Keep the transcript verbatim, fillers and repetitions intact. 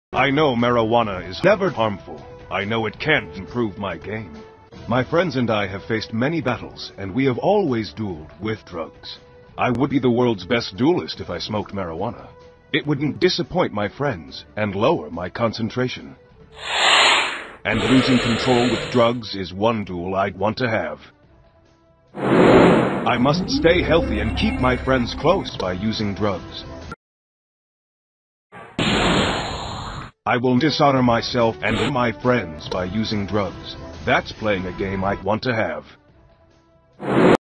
I know marijuana is never harmful. I know it can't improve my game. My friends and I have faced many battles, and we have always dueled with drugs. I would be the world's best duelist if I smoked marijuana. It wouldn't disappoint my friends and lower my concentration. And losing control with drugs is one duel I'd want to have. I must stay healthy and keep my friends close by using drugs. I will dishonor myself and my friends by using drugs. That's playing a game I'd want to have.